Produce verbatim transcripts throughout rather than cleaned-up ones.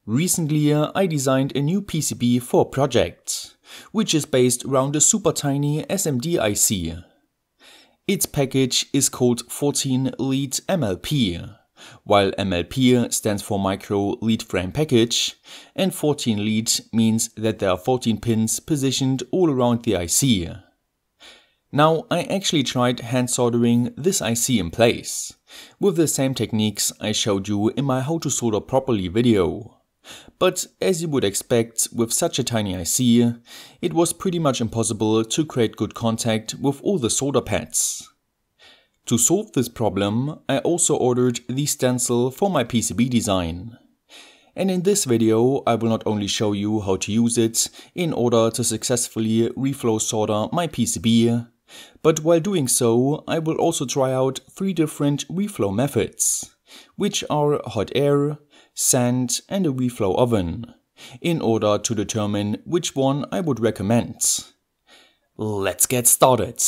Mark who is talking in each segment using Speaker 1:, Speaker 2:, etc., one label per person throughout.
Speaker 1: Recently I designed a new P C B for a project, which is based around a super tiny S M D I C. Its package is called fourteen lead M L P, while M L P stands for micro lead frame package, and fourteen lead means that there are fourteen pins positioned all around the I C. Now I actually tried hand soldering this I C in place, with the same techniques I showed you in my how to solder properly video. But as you would expect with such a tiny I C, it was pretty much impossible to create good contact with all the solder pads. To solve this problem, I also ordered the stencil for my P C B design. And in this video I will not only show you how to use it in order to successfully reflow solder my P C B, but while doing so I will also try out three different reflow methods, which are hot air, sand and a reflow oven, in order to determine which one I would recommend. Let's get started!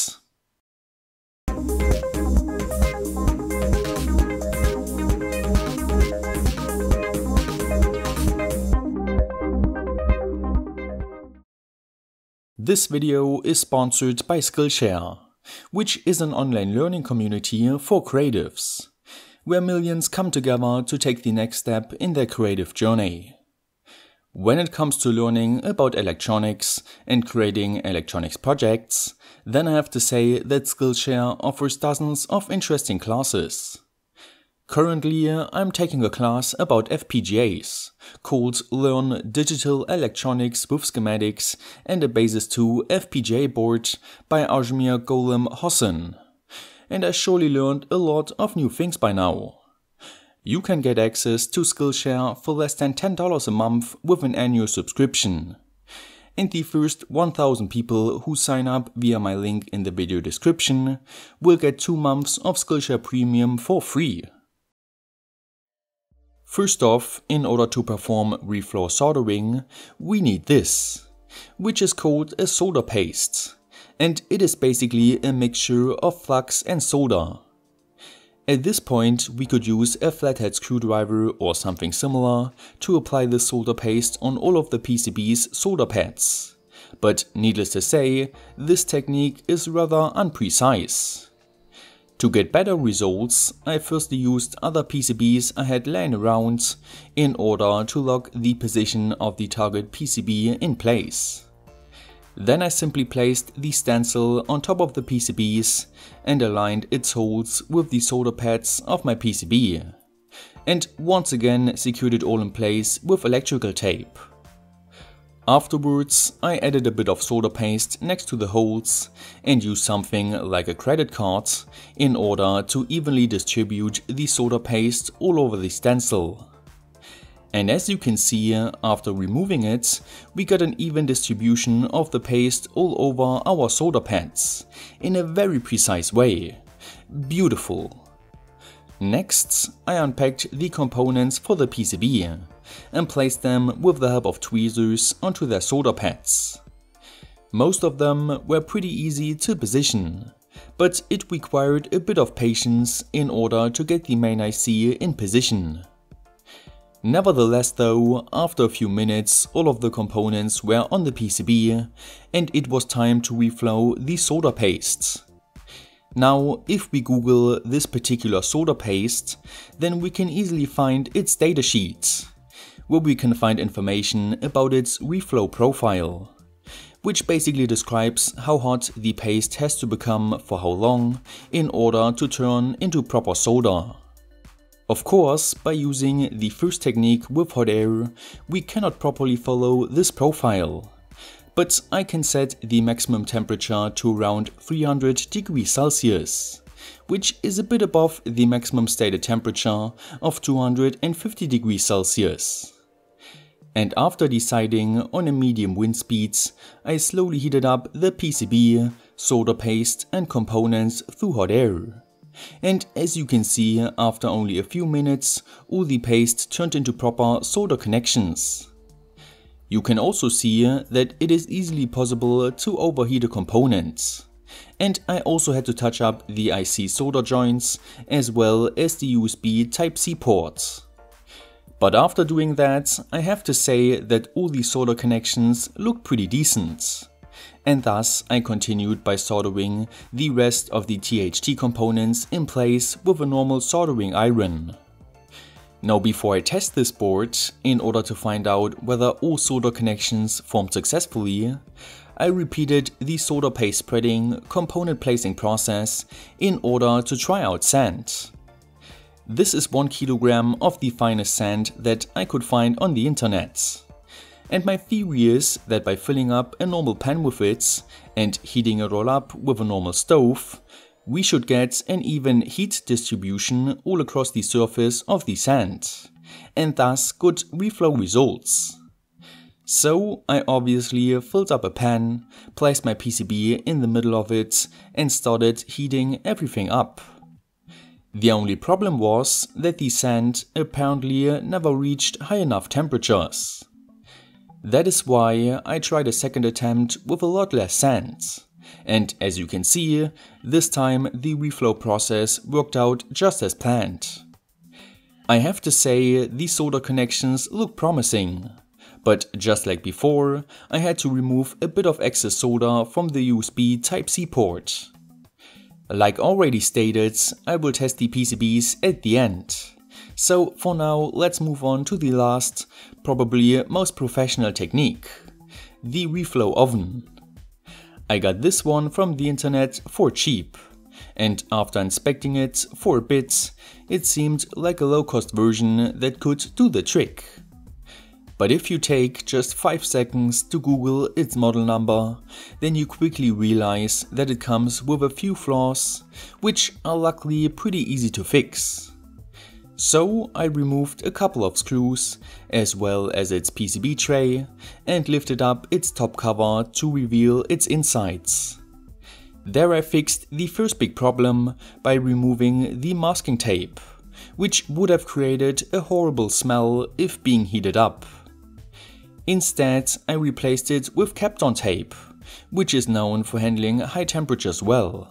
Speaker 1: This video is sponsored by Skillshare, which is an online learning community for creatives, where millions come together to take the next step in their creative journey. When it comes to learning about electronics and creating electronics projects, then I have to say that Skillshare offers dozens of interesting classes. Currently, I'm taking a class about F P G As, called Learn Digital Electronics with Schematics and a Basis to F P G A Board by Ajmer Golem Hossein. And I surely learned a lot of new things by now. You can get access to Skillshare for less than ten dollars a month with an annual subscription. And the first one thousand people who sign up via my link in the video description will get two months of Skillshare Premium for free. First off, in order to perform reflow soldering, we need this, which is called a solder paste, and it is basically a mixture of flux and solder. At this point we could use a flathead screwdriver or something similar to apply the solder paste on all of the P C B's solder pads, but needless to say, this technique is rather unprecise. To get better results, I firstly used other P C Bs I had laying around in order to lock the position of the target P C B in place. Then I simply placed the stencil on top of the P C Bs and aligned its holes with the solder pads of my P C B, and once again secured it all in place with electrical tape. Afterwards, I added a bit of solder paste next to the holes and used something like a credit card in order to evenly distribute the solder paste all over the stencil. And as you can see, after removing it, we got an even distribution of the paste all over our solder pads, in a very precise way. Beautiful! Next, I unpacked the components for the P C B and placed them with the help of tweezers onto their solder pads. Most of them were pretty easy to position, but it required a bit of patience in order to get the main I C in position. Nevertheless though, after a few minutes all of the components were on the P C B and it was time to reflow the solder paste. Now, if we Google this particular solder paste, then we can easily find its datasheet, where we can find information about its reflow profile, which basically describes how hot the paste has to become for how long in order to turn into proper solder. Of course, by using the first technique with hot air, we cannot properly follow this profile. But I can set the maximum temperature to around three hundred degrees Celsius, which is a bit above the maximum stated temperature of two hundred fifty degrees Celsius. And after deciding on a medium wind speed, I slowly heated up the P C B, solder paste and components through hot air. And as you can see, after only a few minutes, all the paste turned into proper solder connections. You can also see that it is easily possible to overheat a component. And I also had to touch up the I C solder joints as well as the U S B Type C port. But after doing that, I have to say that all these solder connections look pretty decent. And thus I continued by soldering the rest of the T H T components in place with a normal soldering iron. Now before I test this board, in order to find out whether all solder connections formed successfully, I repeated the solder paste spreading component placing process in order to try out sand. This is one kilogram of the finest sand that I could find on the internet. And my theory is that by filling up a normal pan with it and heating it all up with a normal stove, we should get an even heat distribution all across the surface of the sand, and thus good reflow results. So I obviously filled up a pan, placed my P C B in the middle of it and started heating everything up. The only problem was that the sand apparently never reached high enough temperatures. That is why I tried a second attempt with a lot less sand. And as you can see, this time the reflow process worked out just as planned. I have to say, these solder connections look promising, but just like before, I had to remove a bit of excess solder from the U S B Type C port. Like already stated, I will test the P C Bs at the end. So for now, let's move on to the last, probably most professional technique, the reflow oven. I got this one from the internet for cheap, and after inspecting it for a bit, it seemed like a low-cost version that could do the trick. But if you take just five seconds to Google its model number, then you quickly realize that it comes with a few flaws, which are luckily pretty easy to fix. So I removed a couple of screws, as well as its P C B tray, and lifted up its top cover to reveal its insides. There I fixed the first big problem by removing the masking tape, which would have created a horrible smell if being heated up. Instead, I replaced it with Kapton tape, which is known for handling high temperatures well.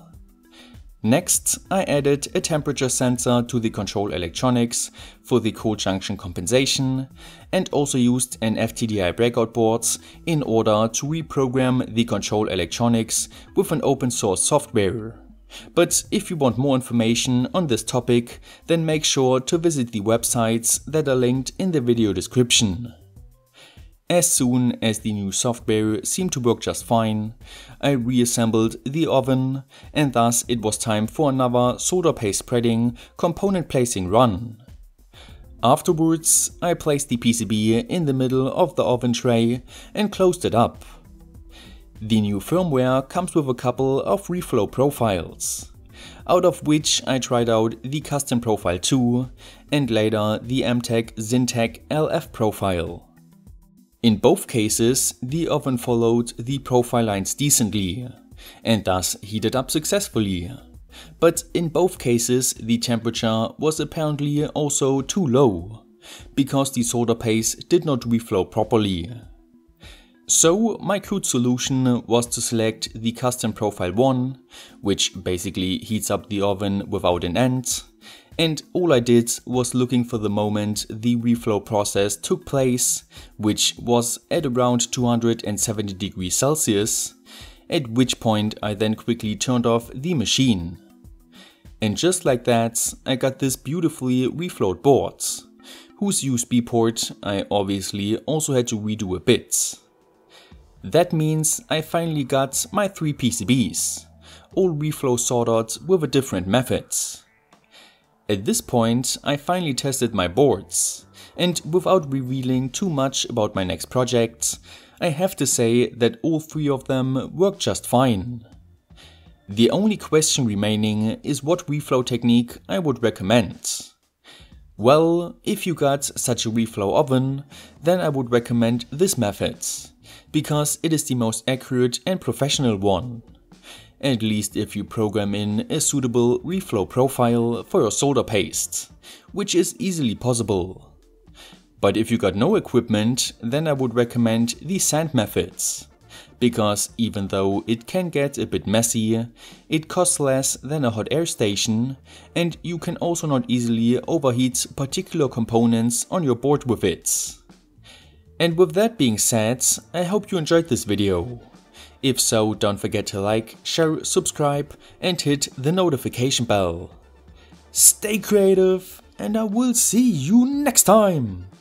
Speaker 1: Next, I added a temperature sensor to the control electronics for the cold junction compensation, and also used an F T D I breakout board in order to reprogram the control electronics with an open source software. But if you want more information on this topic, then make sure to visit the websites that are linked in the video description. As soon as the new software seemed to work just fine, I reassembled the oven, and thus it was time for another solder paste spreading component placing run. Afterwards, I placed the P C B in the middle of the oven tray and closed it up. The new firmware comes with a couple of reflow profiles, out of which I tried out the custom profile two and later the M TEC Syntec L F profile. In both cases, the oven followed the profile lines decently, and thus heated up successfully. But in both cases, the temperature was apparently also too low, because the solder paste did not reflow properly. So my crude solution was to select the custom profile one, which basically heats up the oven without an end. And all I did was looking for the moment the reflow process took place, which was at around two hundred seventy degrees Celsius, at which point I then quickly turned off the machine. And just like that, I got this beautifully reflowed board, whose U S B port I obviously also had to redo a bit. That means I finally got my three P C Bs, all reflow soldered with a different method. At this point, I finally tested my boards, and without revealing too much about my next project, I have to say that all three of them worked just fine. The only question remaining is what reflow technique I would recommend. Well, if you got such a reflow oven, then I would recommend this method, because it is the most accurate and professional one. At least if you program in a suitable reflow profile for your solder paste, which is easily possible. But if you got no equipment, then I would recommend the sand methods, because even though it can get a bit messy, it costs less than a hot air station, and you can also not easily overheat particular components on your board with it. And with that being said, I hope you enjoyed this video. If so, don't forget to like, share, subscribe and hit the notification bell. Stay creative, and I will see you next time!